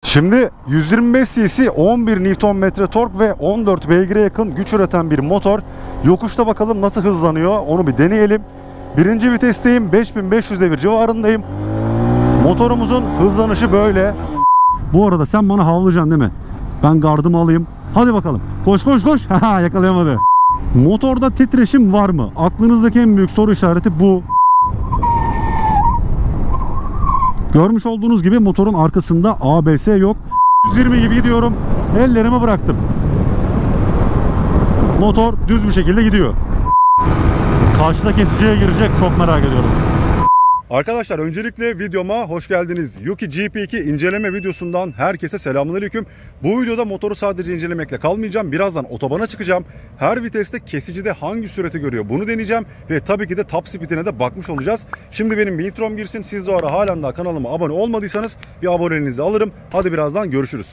Şimdi 125 cc 11 Nm tork ve 14 beygire yakın güç üreten bir motor. Yokuşta bakalım nasıl hızlanıyor, onu bir deneyelim. Birinci vitesteyim, 5500 devir civarındayım. Motorumuzun hızlanışı böyle. Bu arada sen bana havlayacaksın değil mi? Ben gardımı alayım. Hadi bakalım. Koş koş koş. Yakalayamadı. Motorda titreşim var mı? Aklınızdaki en büyük soru işareti bu. Görmüş olduğunuz gibi motorun arkasında ABS yok. 120 gibi gidiyorum. Ellerimi bıraktım. Motor düz bir şekilde gidiyor. Karşıda kesiciye girecek, çok merak ediyorum. Arkadaşlar öncelikle videoma hoş geldiniz. Yuki GP2 inceleme videosundan herkese selamünaleyküm. Bu videoda motoru sadece incelemekle kalmayacağım. Birazdan otobana çıkacağım. Her viteste kesicide hangi sürati görüyor bunu deneyeceğim. Ve tabii ki de top speed'ine de bakmış olacağız. Şimdi benim bir introm girsin. Siz de o ara halen daha kanalıma abone olmadıysanız bir aboneliğinizi alırım. Hadi birazdan görüşürüz.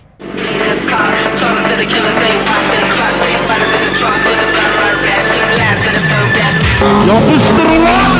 Yapıştırın lan!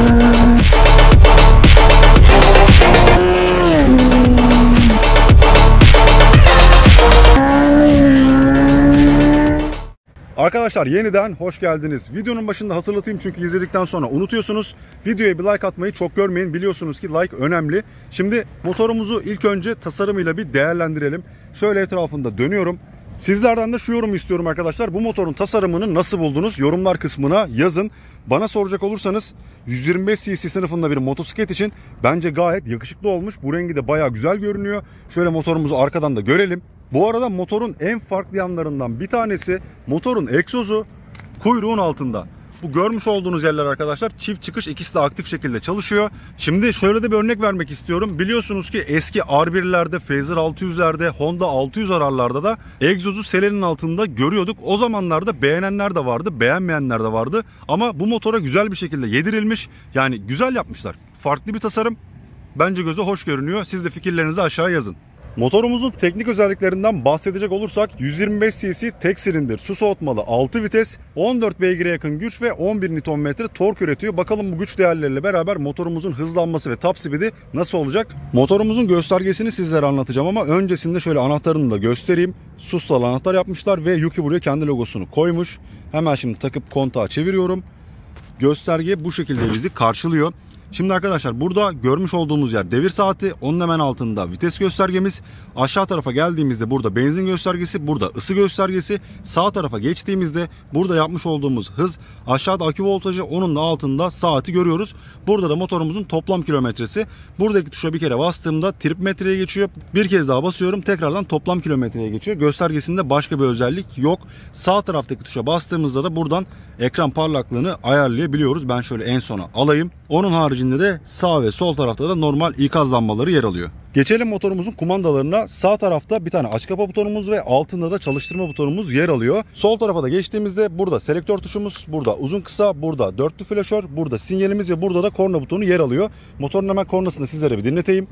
Arkadaşlar yeniden hoş geldiniz. Videonun başında hatırlatayım çünkü izledikten sonra unutuyorsunuz. Videoya bir like atmayı çok görmeyin. Biliyorsunuz ki like önemli. Şimdi motorumuzu ilk önce tasarımıyla bir değerlendirelim. Şöyle etrafında dönüyorum. Sizlerden de şu yorumu istiyorum arkadaşlar. Bu motorun tasarımını nasıl buldunuz? Yorumlar kısmına yazın. Bana soracak olursanız 125 cc sınıfında bir motosiklet için bence gayet yakışıklı olmuş. Bu rengi de bayağı güzel görünüyor. Şöyle motorumuzu arkadan da görelim. Bu arada motorun en farklı yanlarından bir tanesi motorun egzozu kuyruğun altında. Bu görmüş olduğunuz yerler arkadaşlar çift çıkış, ikisi de aktif şekilde çalışıyor. Şimdi şöyle de bir örnek vermek istiyorum. Biliyorsunuz ki eski R1'lerde, Fazer 600'lerde, Honda 600 ararlarda da egzozu selenin altında görüyorduk. O zamanlarda beğenenler de vardı, beğenmeyenler de vardı. Ama bu motora güzel bir şekilde yedirilmiş. Yani güzel yapmışlar. Farklı bir tasarım. Bence göze hoş görünüyor. Siz de fikirlerinizi aşağıya yazın. Motorumuzun teknik özelliklerinden bahsedecek olursak 125 cc tek silindir su soğutmalı 6 vites 14 beygire yakın güç ve 11 Nm tork üretiyor. Bakalım bu güç değerleriyle beraber motorumuzun hızlanması ve top speed'i nasıl olacak? Motorumuzun göstergesini sizlere anlatacağım ama öncesinde şöyle anahtarını da göstereyim. Sustalı anahtar yapmışlar ve Yuki buraya kendi logosunu koymuş. Hemen şimdi takıp kontağı çeviriyorum. Gösterge bu şekilde bizi karşılıyor. Şimdi arkadaşlar burada görmüş olduğumuz yer devir saati, onun hemen altında vites göstergemiz. Aşağı tarafa geldiğimizde burada benzin göstergesi, burada ısı göstergesi. Sağ tarafa geçtiğimizde burada yapmış olduğumuz hız, aşağıda akü voltajı, onun da altında saati görüyoruz. Burada da motorumuzun toplam kilometresi. Buradaki tuşa bir kere bastığımda trip metreye geçiyor. Bir kez daha basıyorum, tekrardan toplam kilometreye geçiyor. Göstergesinde başka bir özellik yok. Sağ taraftaki tuşa bastığımızda da buradan ekran parlaklığını ayarlayabiliyoruz. Ben şöyle en sona alayım. Onun haricinde de sağ ve sol tarafta da normal ikaz lambaları yer alıyor. Geçelim motorumuzun kumandalarına. Sağ tarafta bir tane aç kapa butonumuz ve altında da çalıştırma butonumuz yer alıyor. Sol tarafa da geçtiğimizde burada selektör tuşumuz, burada uzun kısa, burada dörtlü flaşör, burada sinyalimiz ve burada da korna butonu yer alıyor. Motorun hemen kornasını sizlere bir dinleteyim.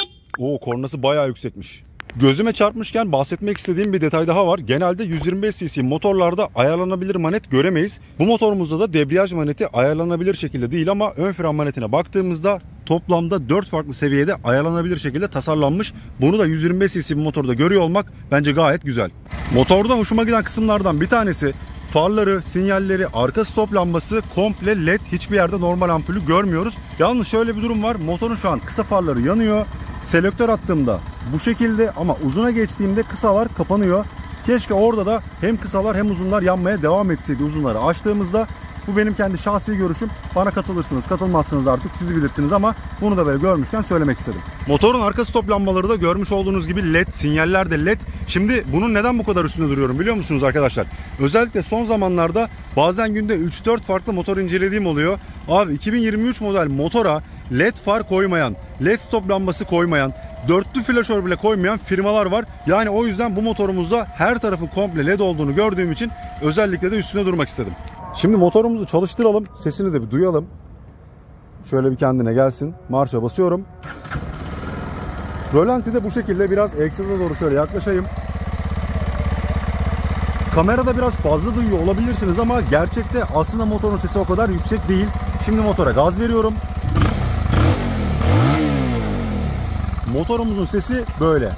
Oo, kornası bayağı yüksekmiş. Gözüme çarpmışken bahsetmek istediğim bir detay daha var. Genelde 125 cc motorlarda ayarlanabilir manet göremeyiz. Bu motorumuzda da debriyaj maneti ayarlanabilir şekilde değil ama ön fren manetine baktığımızda toplamda 4 farklı seviyede ayarlanabilir şekilde tasarlanmış. Bunu da 125 cc bir motorda görüyor olmak bence gayet güzel. Motorda hoşuma giden kısımlardan bir tanesi farları, sinyalleri, arka stop lambası komple led. Hiçbir yerde normal ampulü görmüyoruz. Yalnız şöyle bir durum var. Motorun şu an kısa farları yanıyor. Selektör attığımda bu şekilde ama uzuna geçtiğimde kısalar kapanıyor. Keşke orada da hem kısalar hem uzunlar yanmaya devam etseydi uzunları açtığımızda. Bu benim kendi şahsi görüşüm. Bana katılırsınız, katılmazsınız artık siz bilirsiniz ama bunu da böyle görmüşken söylemek istedim. Motorun arka stop lambaları da görmüş olduğunuz gibi led, sinyaller de led. Şimdi bunun neden bu kadar üstünde duruyorum biliyor musunuz arkadaşlar? Özellikle son zamanlarda bazen günde 3-4 farklı motor incelediğim oluyor. Abi 2023 model motora led far koymayan, led stop lambası koymayan, dörtlü flaşör bile koymayan firmalar var. Yani o yüzden bu motorumuzda her tarafın komple led olduğunu gördüğüm için özellikle de üstüne durmak istedim. Şimdi motorumuzu çalıştıralım. Sesini de bir duyalım. Şöyle bir kendine gelsin. Marşa basıyorum. Rölantide bu şekilde biraz egzoza doğru şöyle yaklaşayım. Kamerada biraz fazla duyuyor olabilirsiniz ama gerçekte aslında motorun sesi o kadar yüksek değil. Şimdi motora gaz veriyorum. Motorumuzun sesi böyle.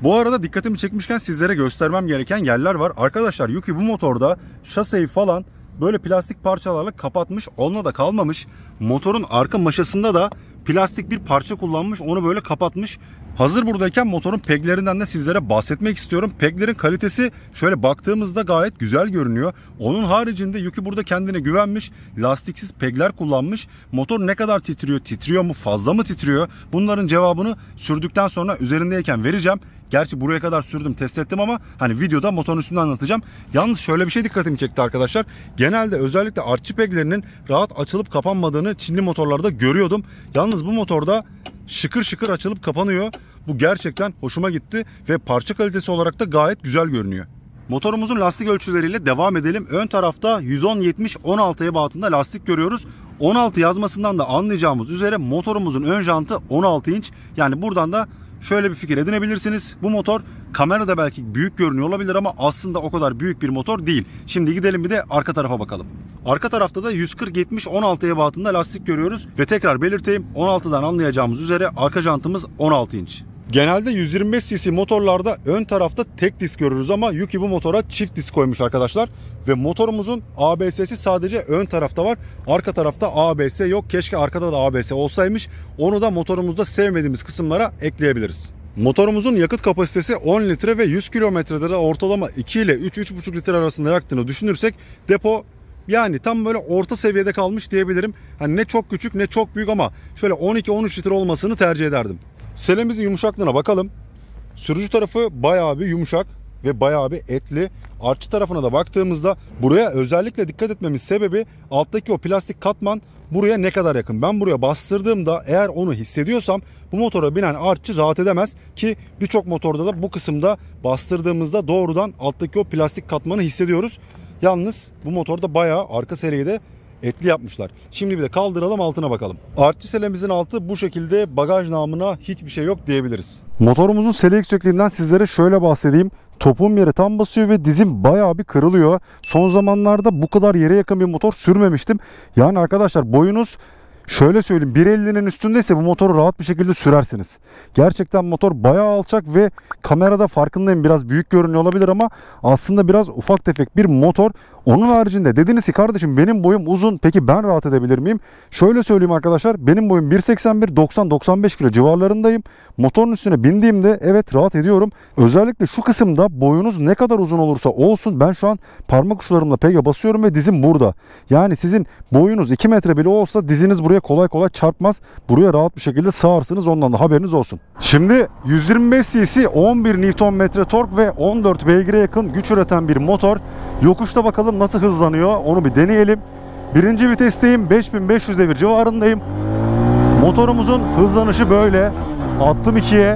Bu arada dikkatimi çekmişken sizlere göstermem gereken yerler var. Arkadaşlar Yuki bu motorda şaseyi falan böyle plastik parçalarla kapatmış. Onunla da kalmamış. Motorun arka maşasında da plastik bir parça kullanmış. Onu böyle kapatmış. Hazır buradayken motorun peglerinden de sizlere bahsetmek istiyorum. Peglerin kalitesi şöyle baktığımızda gayet güzel görünüyor. Onun haricinde Yuki burada kendine güvenmiş. Lastiksiz pegler kullanmış. Motor ne kadar titriyor? Titriyor mu? Fazla mı titriyor? Bunların cevabını sürdükten sonra üzerindeyken vereceğim. Gerçi buraya kadar sürdüm, test ettim ama hani videoda motorun üstünde anlatacağım. Yalnız şöyle bir şey dikkatimi çekti arkadaşlar. Genelde özellikle artçı peglerinin rahat açılıp kapanmadığını Çinli motorlarda görüyordum. Yalnız bu motorda şıkır şıkır açılıp kapanıyor. Bu gerçekten hoşuma gitti ve parça kalitesi olarak da gayet güzel görünüyor. Motorumuzun lastik ölçüleriyle devam edelim. Ön tarafta 110-70-16 ebatında lastik görüyoruz. 16 yazmasından da anlayacağımız üzere motorumuzun ön jantı 16 inç. Yani buradan da şöyle bir fikir edinebilirsiniz. Bu motor kamerada belki büyük görünüyor olabilir ama aslında o kadar büyük bir motor değil. Şimdi gidelim bir de arka tarafa bakalım. Arka tarafta da 140-70-16 ebatında lastik görüyoruz. Ve tekrar belirteyim, 16'dan anlayacağımız üzere arka jantımız 16 inç. Genelde 125 cc motorlarda ön tarafta tek disk görürüz ama Yuki bu motora çift disk koymuş arkadaşlar. Ve motorumuzun ABS'si sadece ön tarafta var. Arka tarafta ABS yok. Keşke arkada da ABS olsaymış. Onu da motorumuzda sevmediğimiz kısımlara ekleyebiliriz. Motorumuzun yakıt kapasitesi 10 litre ve 100 kilometrede de ortalama 2 ile 3-3,5 litre arasında yaktığını düşünürsek depo yani tam böyle orta seviyede kalmış diyebilirim. Hani ne çok küçük ne çok büyük ama şöyle 12-13 litre olmasını tercih ederdim. Selemizin yumuşaklığına bakalım. Sürücü tarafı bayağı bir yumuşak ve bayağı bir etli. Artçı tarafına da baktığımızda buraya özellikle dikkat etmemin sebebi alttaki o plastik katman buraya ne kadar yakın. Ben buraya bastırdığımda eğer onu hissediyorsam bu motora binen artçı rahat edemez ki birçok motorda da bu kısımda bastırdığımızda doğrudan alttaki o plastik katmanı hissediyoruz. Yalnız bu motorda bayağı arka seride etli yapmışlar. Şimdi bir de kaldıralım, altına bakalım. Artçı selemizin altı bu şekilde, bagaj namına hiçbir şey yok diyebiliriz. Motorumuzun sele yüksekliğinden sizlere şöyle bahsedeyim. Topuğum yere tam basıyor ve dizim bayağı bir kırılıyor. Son zamanlarda bu kadar yere yakın bir motor sürmemiştim. Yani arkadaşlar boyunuz şöyle söyleyeyim 1.50'nin üstündeyse bu motoru rahat bir şekilde sürersiniz. Gerçekten motor bayağı alçak ve kamerada farkındayım biraz büyük görünüyor olabilir ama aslında biraz ufak tefek bir motor. Onun haricinde dediniz ki kardeşim benim boyum uzun, peki ben rahat edebilir miyim? Şöyle söyleyeyim arkadaşlar, benim boyum 1.81, 90-95 kilo civarlarındayım. Motorun üstüne bindiğimde evet rahat ediyorum. Özellikle şu kısımda boyunuz ne kadar uzun olursa olsun, ben şu an parmak uçlarımla pega basıyorum ve dizim burada. Yani sizin boyunuz 2 metre bile olsa diziniz buraya kolay kolay çarpmaz. Buraya rahat bir şekilde sığarsınız, ondan da haberiniz olsun. Şimdi 125 cc 11 Nm tork ve 14 beygire yakın güç üreten bir motor. Yokuşta bakalım nasıl hızlanıyor, onu bir deneyelim. Birinci vitesteyim, 5500 devir civarındayım. Motorumuzun hızlanışı böyle. Attım 2'ye.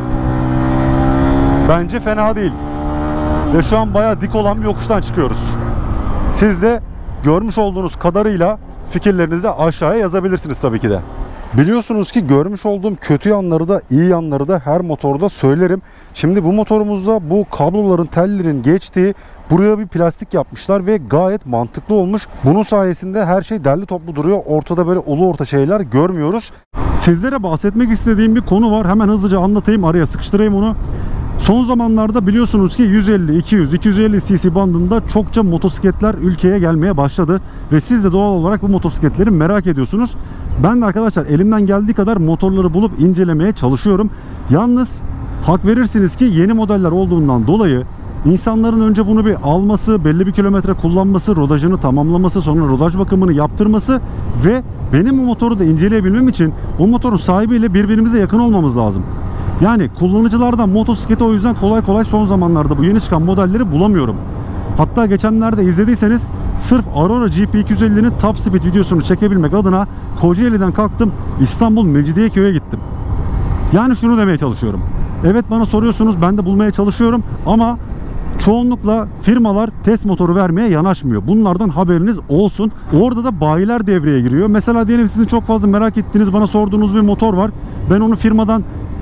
Bence fena değil. Ve şu an bayağı dik olan bir yokuştan çıkıyoruz. Siz de görmüş olduğunuz kadarıyla fikirlerinizi aşağıya yazabilirsiniz tabii ki de. Biliyorsunuz ki görmüş olduğum kötü yanları da iyi yanları da her motorda söylerim. Şimdi bu motorumuzda bu kabloların, tellerin geçtiği buraya bir plastik yapmışlar ve gayet mantıklı olmuş. Bunun sayesinde her şey derli toplu duruyor. Ortada böyle ulu orta şeyler görmüyoruz. Sizlere bahsetmek istediğim bir konu var. Hemen hızlıca anlatayım, araya sıkıştırayım onu. Son zamanlarda biliyorsunuz ki 150, 200, 250 cc bandında çokça motosikletler ülkeye gelmeye başladı. Ve siz de doğal olarak bu motosikletleri merak ediyorsunuz. Ben de arkadaşlar elimden geldiği kadar motorları bulup incelemeye çalışıyorum. Yalnız hak verirsiniz ki yeni modeller olduğundan dolayı İnsanların önce bunu bir alması, belli bir kilometre kullanması, rodajını tamamlaması, sonra rodaj bakımını yaptırması ve benim bu motoru da inceleyebilmem için o motorun sahibiyle birbirimize yakın olmamız lazım. Yani kullanıcılardan motosikleti o yüzden kolay kolay son zamanlarda bu yeni çıkan modelleri bulamıyorum. Hatta geçenlerde izlediyseniz sırf Aurora GP250'nin top speed videosunu çekebilmek adına Kocaeli'den kalktım, İstanbul Mecidiyeköy'e gittim. Yani şunu demeye çalışıyorum. Evet, bana soruyorsunuz, ben de bulmaya çalışıyorum ama çoğunlukla firmalar test motoru vermeye yanaşmıyor. Bunlardan haberiniz olsun. Orada da bayiler devreye giriyor. Mesela diyelim sizin çok fazla merak ettiğiniz, bana sorduğunuz bir motor var. Ben onu firmadan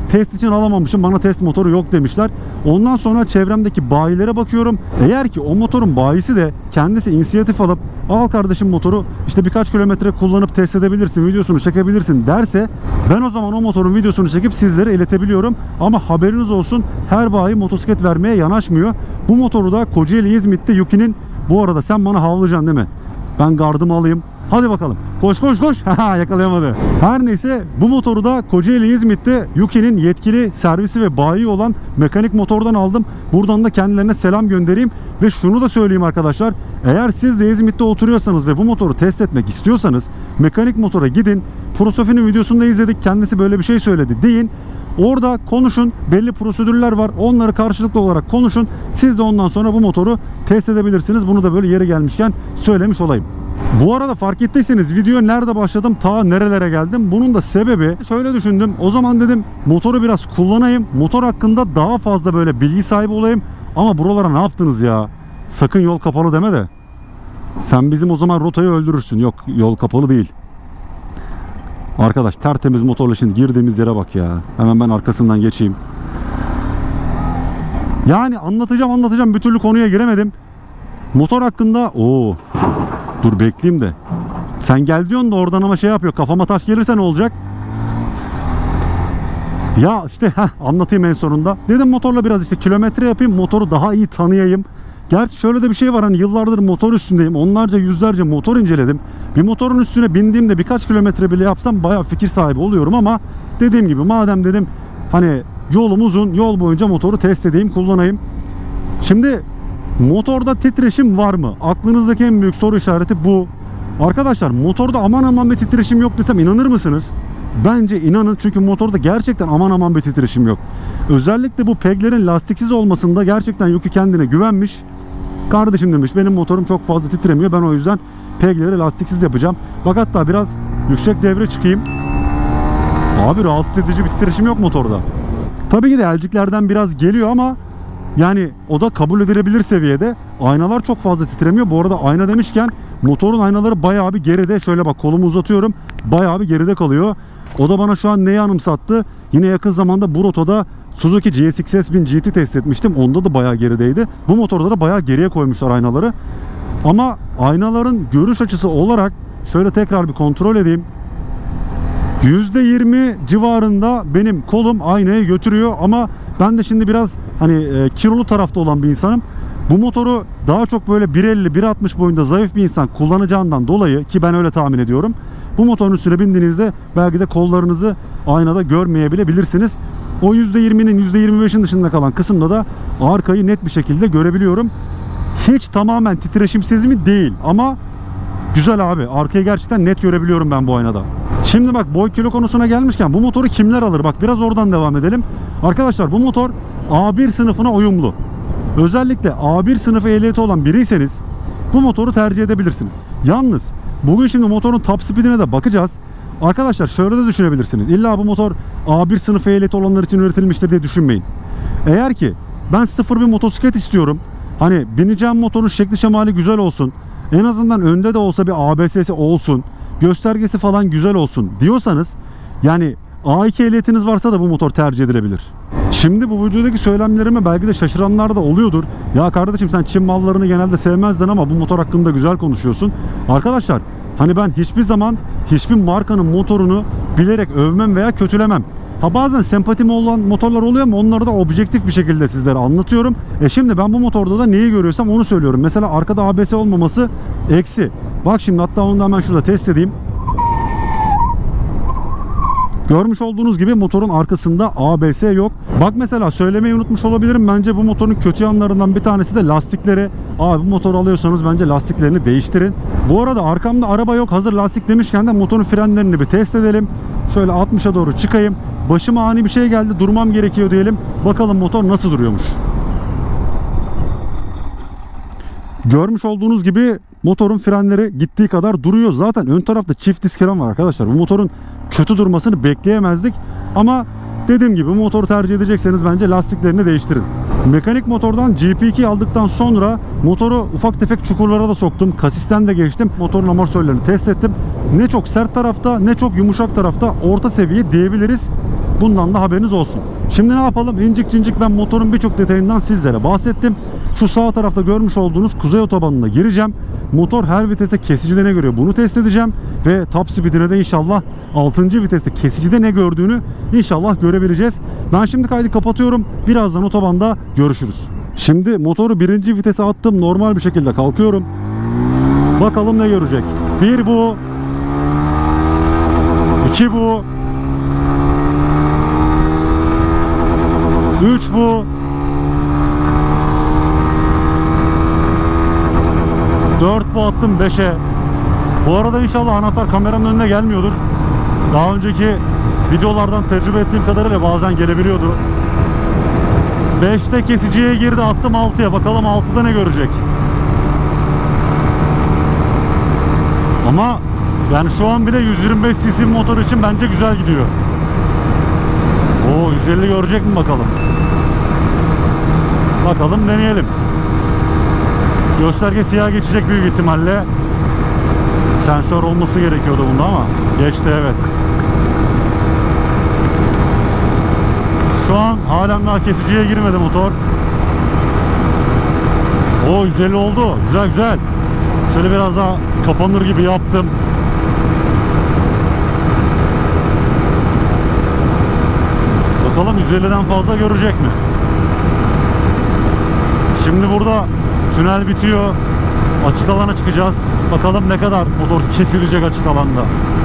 test için alamamışım. Bana test motoru yok demişler. Ondan sonra çevremdeki bayilere bakıyorum. Eğer ki o motorun bayisi de kendisi inisiyatif alıp al kardeşim motoru işte birkaç kilometre kullanıp test edebilirsin, videosunu çekebilirsin derse ben o zaman o motorun videosunu çekip sizlere iletebiliyorum. Ama haberiniz olsun, her bayi motosiklet vermeye yanaşmıyor. Bu motoru da Kocaeli İzmit'te Yuki'nin, bu arada sen bana havlayacaksın değil mi? Ben gardımı alayım. Hadi bakalım. Koş koş koş. Yakalayamadı. Her neyse bu motoru da Kocaeli İzmit'te Yuki'nin yetkili servisi ve bayi olan Mekanik Motor'dan aldım. Buradan da kendilerine selam göndereyim. Ve şunu da söyleyeyim arkadaşlar. Eğer siz de İzmit'te oturuyorsanız ve bu motoru test etmek istiyorsanız Mekanik Motor'a gidin. Prosofi'nin videosunda izledik. Kendisi böyle bir şey söyledi deyin. Orada konuşun. Belli prosedürler var. Onları karşılıklı olarak konuşun. Siz de ondan sonra bu motoru test edebilirsiniz. Bunu da böyle yeri gelmişken söylemiş olayım. Bu arada fark ettiyseniz video nerede başladım, ta nerelere geldim. Bunun da sebebi, şöyle düşündüm. O zaman dedim motoru biraz kullanayım. Motor hakkında daha fazla böyle bilgi sahibi olayım. Ama buralara ne yaptınız ya? Sakın yol kapalı deme de. Sen bizim o zaman rotayı öldürürsün. Yok, yol kapalı değil. Arkadaş tertemiz motorla şimdi girdiğimiz yere bak ya. Hemen ben arkasından geçeyim. Yani anlatacağım bir türlü konuya giremedim. Motor hakkında dur bekleyeyim de. Sen gel diyorsun da oradan ama şey yapıyor. Kafama taş gelirse ne olacak? Ya işte anlatayım en sonunda. Dedim motorla biraz işte kilometre yapayım. Motoru daha iyi tanıyayım. Gerçi şöyle de bir şey var, hani yıllardır motor üstündeyim. Onlarca yüzlerce motor inceledim. Bir motorun üstüne bindiğimde birkaç kilometre bile yapsam bayağı fikir sahibi oluyorum ama dediğim gibi madem dedim hani yolum uzun, yol boyunca motoru test edeyim, kullanayım. Şimdi motorda titreşim var mı? Aklınızdaki en büyük soru işareti bu. Arkadaşlar motorda aman bir titreşim yok desem inanır mısınız? Bence inanın, çünkü motorda gerçekten aman bir titreşim yok. Özellikle bu peglerin lastiksiz olmasında gerçekten Yuki kendine güvenmiş. Kardeşim demiş, benim motorum çok fazla titremiyor, ben o yüzden pegleri lastiksiz yapacağım. Bak hatta biraz yüksek devre çıkayım. Abi rahatsız edici bir titreşim yok motorda. Tabii ki de elciklerden biraz geliyor ama yani o da kabul edilebilir seviyede. Aynalar çok fazla titremiyor. Bu arada ayna demişken motorun aynaları bayağı bir geride. Şöyle bak, kolumu uzatıyorum. Bayağı bir geride kalıyor. O da bana şu an neyi anımsattı? Yine yakın zamanda bu rotoda Suzuki GSX-S 1000 GT test etmiştim. Onda da bayağı gerideydi. Bu motorda da bayağı geriye koymuşlar aynaları. Ama aynaların görüş açısı olarak şöyle tekrar bir kontrol edeyim. %20 civarında benim kolum aynayı götürüyor ama ben de şimdi biraz hani kilolu tarafta olan bir insanım. Bu motoru daha çok böyle 1.50-1.60 boyunda zayıf bir insan kullanacağından dolayı, ki ben öyle tahmin ediyorum, bu motorun üstüne bindiğinizde belki de kollarınızı aynada görmeyebilirsiniz. O %20'nin %25'in dışında kalan kısımda da arkayı net bir şekilde görebiliyorum. Hiç tamamen titreşimsiz mi? Değil ama güzel abi. Arkayı gerçekten net görebiliyorum ben bu aynada. Şimdi bak, boy kilo konusuna gelmişken bu motoru kimler alır? Bak biraz oradan devam edelim. Arkadaşlar bu motor A1 sınıfına uyumlu. Özellikle A1 sınıfı ehliyeti olan biriyseniz bu motoru tercih edebilirsiniz. Yalnız bugün şimdi motorun top speedine de bakacağız. Arkadaşlar şöyle de düşünebilirsiniz. İlla bu motor A1 sınıfı ehliyeti olanlar için üretilmiştir diye düşünmeyin. Eğer ki ben sıfır bir motosiklet istiyorum, hani bineceğim motorun şekli şemali güzel olsun, en azından önde de olsa bir ABS'si olsun, göstergesi falan güzel olsun diyorsanız, yani A2 ehliyetiniz varsa da bu motor tercih edilebilir. Şimdi bu videodaki söylemlerime belki de şaşıranlar da oluyordur. Ya kardeşim sen Çin mallarını genelde sevmezdin ama bu motor hakkında güzel konuşuyorsun. Arkadaşlar hani ben hiçbir zaman hiçbir markanın motorunu bilerek övmem veya kötülemem. Ha bazen sempatim olan motorlar oluyor ama onları da objektif bir şekilde sizlere anlatıyorum. Şimdi ben bu motorda da neyi görüyorsam onu söylüyorum. Mesela arkada ABS olmaması eksi. Bak şimdi hatta onu da hemen şurada test edeyim. Görmüş olduğunuz gibi motorun arkasında ABS yok. Bak mesela söylemeyi unutmuş olabilirim. Bence bu motorun kötü yanlarından bir tanesi de lastikleri. Abi bu motoru alıyorsanız bence lastiklerini değiştirin. Bu arada arkamda araba yok. Hazır lastik demişken de motorun frenlerini bir test edelim. Şöyle 60'a doğru çıkayım. Başıma ani bir şey geldi. Durmam gerekiyor diyelim. Bakalım motor nasıl duruyormuş. Görmüş olduğunuz gibi motorun frenleri gittiği kadar duruyor. Zaten ön tarafta çift disk fren var arkadaşlar. Bu motorun kötü durmasını bekleyemezdik. Ama dediğim gibi bu motoru tercih edecekseniz bence lastiklerini değiştirin. Mekanik Motor'dan GP2 aldıktan sonra motoru ufak tefek çukurlara da soktum. Kasisten de geçtim. Motorun amortisörlerini test ettim. Ne çok sert tarafta ne çok yumuşak tarafta, orta seviye diyebiliriz. Bundan da haberiniz olsun. Şimdi ne yapalım? İncik cincik ben motorun birçok detayından sizlere bahsettim. Şu sağ tarafta görmüş olduğunuz kuzey otobanına gireceğim. Motor her vitese kesicide ne görüyor bunu test edeceğim. Ve top speedine de inşallah 6. viteste kesicide ne gördüğünü inşallah görebileceğiz. Ben şimdi kaydı kapatıyorum. Birazdan otobanda görüşürüz. Şimdi motoru 1. vitese attım. Normal bir şekilde kalkıyorum. Bakalım ne görecek. 1 bu. 2 bu. 3 bu. 4 bu attım 5'e. Bu arada inşallah anahtar kameranın önüne gelmiyordur. Daha önceki videolardan tecrübe ettiğim kadarıyla bazen gelebiliyordu. 5'te kesiciye girdi, attım 6'ya. Bakalım 6'da ne görecek. Ama yani şu an bile 125 cc motor için bence güzel gidiyor. Oo, 150 görecek mi bakalım. Bakalım, deneyelim. Gösterge siyah geçecek büyük ihtimalle. Sensör olması gerekiyordu bunda ama geçti, evet. Şu an halen daha kesiciye girmedi motor. Oo, 150 oldu. Güzel güzel. Şöyle biraz daha kapanır gibi yaptım. Bakalım 150'den fazla görecek mi? Şimdi burada tünel bitiyor. Açık alana çıkacağız. Bakalım ne kadar motor kesilecek açık alanda.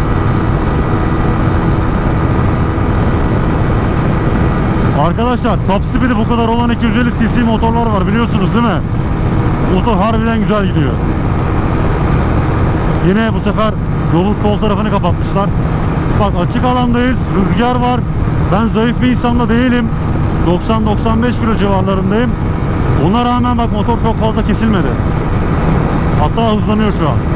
Arkadaşlar top speed'i bu kadar olan 250 cc motorlar var, biliyorsunuz değil mi? Motor harbiden güzel gidiyor. Yine bu sefer yolun sol tarafını kapatmışlar. Bak, açık alandayız. Rüzgar var. Ben zayıf bir insanda değilim. 90-95 kilo civarlarındayım. Ona rağmen bak motor çok fazla kesilmedi. Hatta hızlanıyor şu an.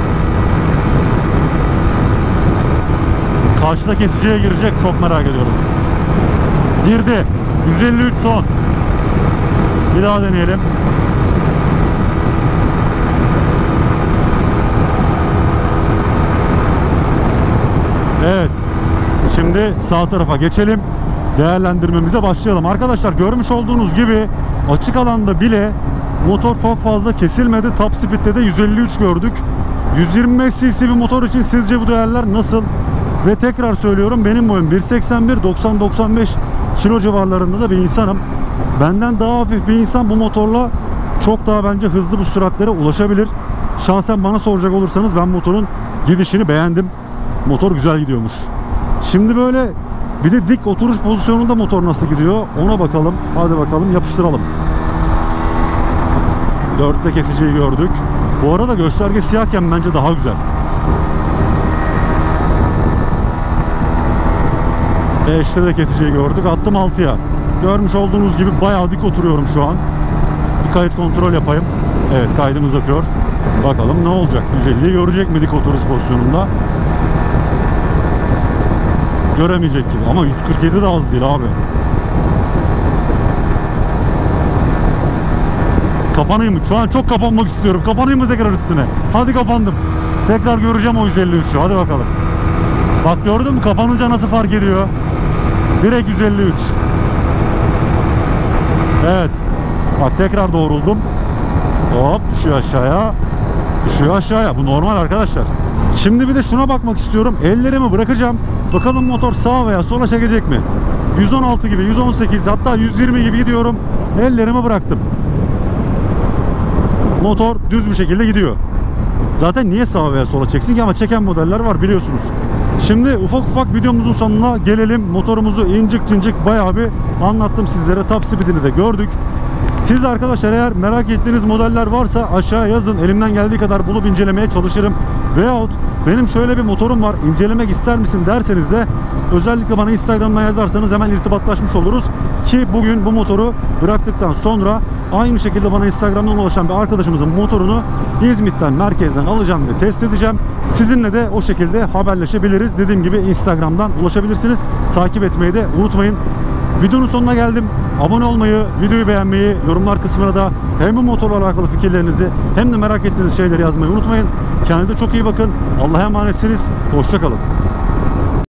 Kaçta kesiciye girecek çok merak ediyorum. Girdi. 153 son. Bir daha deneyelim. Evet. Şimdi sağ tarafa geçelim. Değerlendirmemize başlayalım. Arkadaşlar, görmüş olduğunuz gibi açık alanda bile motor çok fazla kesilmedi. Top speed'de de 153 gördük. 125 cc bir motor için sizce bu değerler nasıl? Ve tekrar söylüyorum, benim boyum 1.81, 90-95 kilo civarlarında da bir insanım. Benden daha hafif bir insan bu motorla çok daha bence hızlı bu süratlere ulaşabilir. Şahsen bana soracak olursanız ben motorun gidişini beğendim. Motor güzel gidiyormuş. Şimdi böyle bir de dik oturuş pozisyonunda motor nasıl gidiyor ona bakalım. Hadi bakalım, yapıştıralım. 4'te kesiciyi gördük. Bu arada gösterge siyahken bence daha güzel. 5'te de kesiciyi gördük. Attım 6'ya. Görmüş olduğunuz gibi bayağı dik oturuyorum şu an. Bir kayıt kontrol yapayım. Evet, kaydımız akıyor. Bakalım ne olacak? 150'yi görecek mi dik oturuş pozisyonunda? Göremeyecek gibi. Ama 147 de az değil abi. Kapanayım mı? Şu an çok kapanmak istiyorum. Kapanayım mı tekrar üstüne? Hadi, kapandım. Tekrar göreceğim o 153'ü. Hadi bakalım. Bak, gördün mü? Kapanınca nasıl fark ediyor? Direkt 153. Evet. Bak, tekrar doğruldum. Hop, düşüyor aşağıya. Düşüyor aşağıya. Bu normal arkadaşlar. Şimdi bir de şuna bakmak istiyorum. Ellerimi bırakacağım. Bakalım motor sağa veya sola çekecek mi? 116 gibi, 118, hatta 120 gibi gidiyorum. Ellerimi bıraktım. Motor düz bir şekilde gidiyor. Zaten niye sağa veya sola çeksin ki, ama çeken modeller var, biliyorsunuz. Şimdi ufak ufak videomuzun sonuna gelelim. Motorumuzu incik cincik bayağı bir anlattım sizlere. Top speed'ini de gördük. Siz de arkadaşlar eğer merak ettiğiniz modeller varsa aşağıya yazın. Elimden geldiği kadar bulup incelemeye çalışırım. Veyahut benim şöyle bir motorum var, incelemek ister misin derseniz de özellikle bana Instagram'dan yazarsanız hemen irtibatlaşmış oluruz. Ki bugün bu motoru bıraktıktan sonra aynı şekilde bana Instagram'dan ulaşan bir arkadaşımızın motorunu İzmit'ten, merkezden alacağım ve test edeceğim. Sizinle de o şekilde haberleşebiliriz. Dediğim gibi Instagram'dan ulaşabilirsiniz. Takip etmeyi de unutmayın. Videonun sonuna geldim. Abone olmayı, videoyu beğenmeyi, yorumlar kısmına da hem bu motorla alakalı fikirlerinizi hem de merak ettiğiniz şeyleri yazmayı unutmayın. Kendinize çok iyi bakın. Allah'a emanetsiniz. Hoşça kalın.